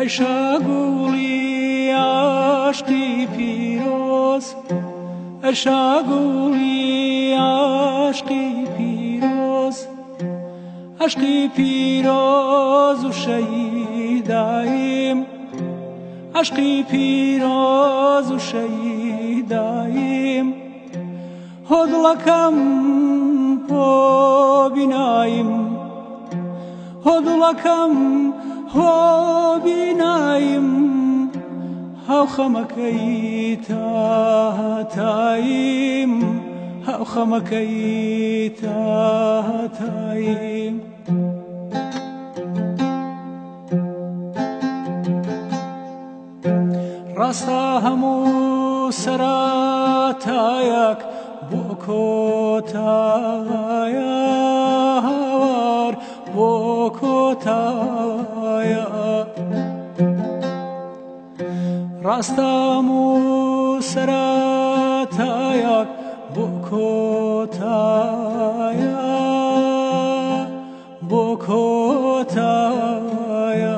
شاگولی عشقی پیروز، شاگولی عشقی پیروز، عشقی پیروز و شهیدایم، عشقی پیروز و شهیدایم. هدلکم پو بینایم، هدلکم هو بینایم، هاو خمکی تایم، هاو خمکی تایم. راستا همو سراتایک بو کۆتایە هاوار بۆ کۆتایە. ڕاستام و سەراتایەک بۆ کۆتایە بۆ کۆتایە.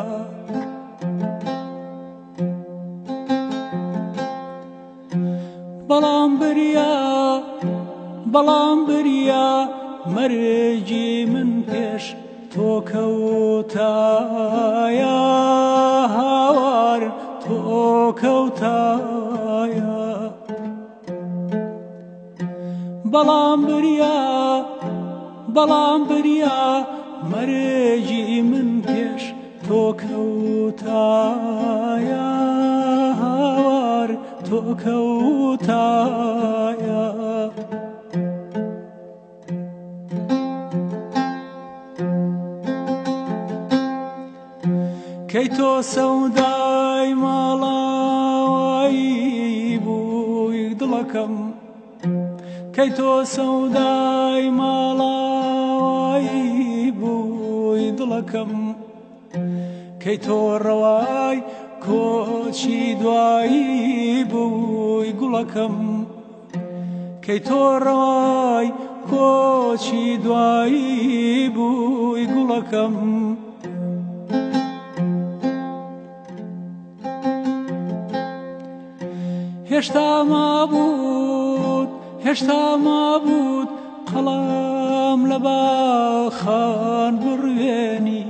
بەڵام بریا مەرجی من پێش تۆ کەوتایە هاوار تۆ کەوتایە. بەڵام بریا مەرجی من پێش تۆ کەوتایە هاوار تۆ کەوتایە. کەی تۆ سەودای ماڵاوایی بووی دڵەکەم، کەی تۆ سەودای ماڵاوایی بووی دڵەکەم، کەی تۆ ڕەوای کۆچی دوایی بووی گوڵەکەم، کەی تۆ ڕەوای کۆچی دوایی بووی گوڵەکەم. هێشتا مابوود قەڵام لە باخان بڕوێنی،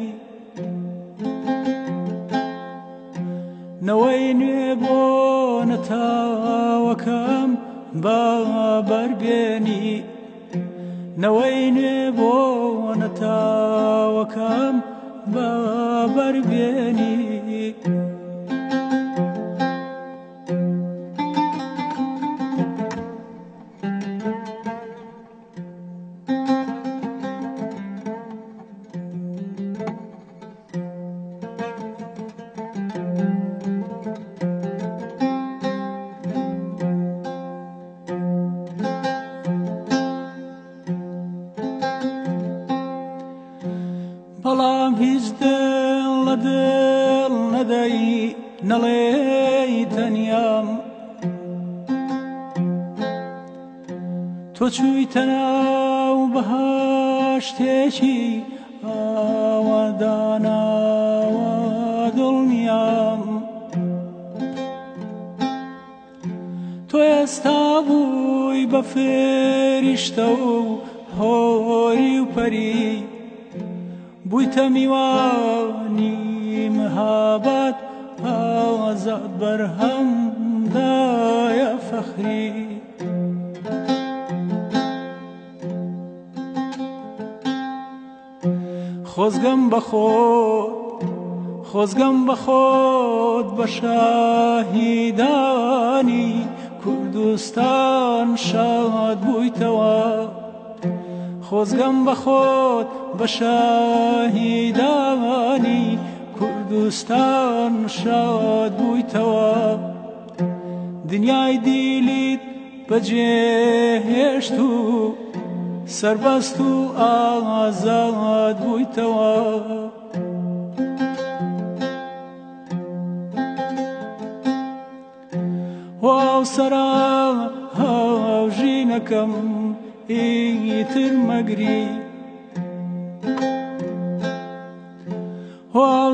نەوەی نوێ بۆ نەتاوەکەم بە بەربێنی، نەوەی نوێ بۆ نەتاوەکەم بە بەربێنی. بەڵام هیچ دڵ لە دڵ نەدەی نەڵێی تەنیام، تۆ چوویتە ناو بەهەشتێکی ئاواداناوە دڵنیام. تۆ ئێستا بووی بە فێریشتە و هۆری و پەری، بوویتە میوانی مهابەت ئازاد بەرهەم دایە فەخری. خۆزگەم بە خۆت بە شاهیدانی کوردستان شاد بوویتەوە. خۆزگەم بە خۆت بە شاهیدانی کوردستان شاد بوویتەوە. دنیای دیلیت بەجێهێشت و سەربەست و ئازاد بوویتەوە. هاوسەرا هاوژینەکەم ئیتر مەگری، واو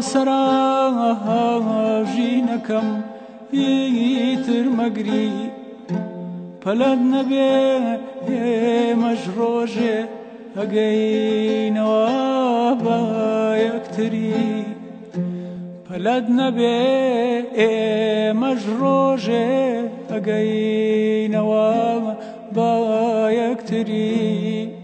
سرا ژینەکەم ئیتر مەگری پەلەت نەبێ ئێمەش ڕۆژێ ئەگەینەوە بە یەکتری پەلەت نەبێ ئێمەش ڕۆژێ ئەگەینەوە بە یەکتری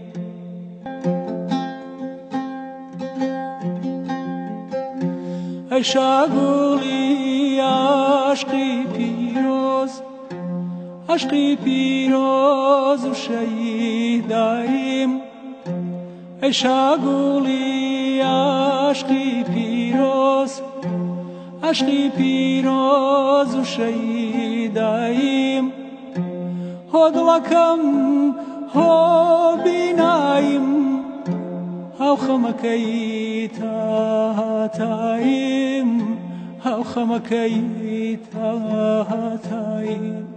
ئەی شاگوڵی عاشقی پیرۆز عشقی پیرۆز و شەیداییم ئەی شاگوڵی عاشقی پیرۆز عشقی پیرۆز و شەیداییم هۆ دڵەکەم هۆ بیناییم هاو خەمەکەی تاهاتاییم هاو خەمەکەی تاهاتاییم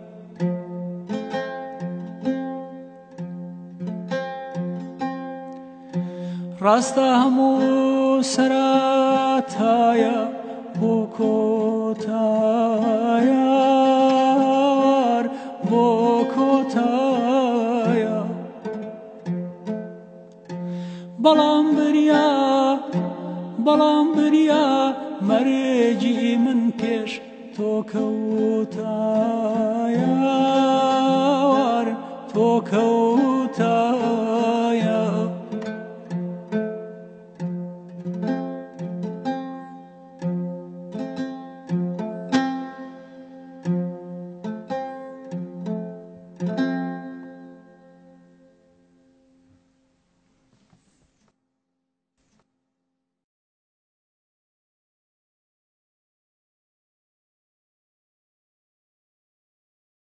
ڕاستە هەموو سەراتایە بۆ کۆتایە بۆ کۆتایە بەڵام بریا مەرجی من پێش تۆ کەوتایە تۆ کەوتایە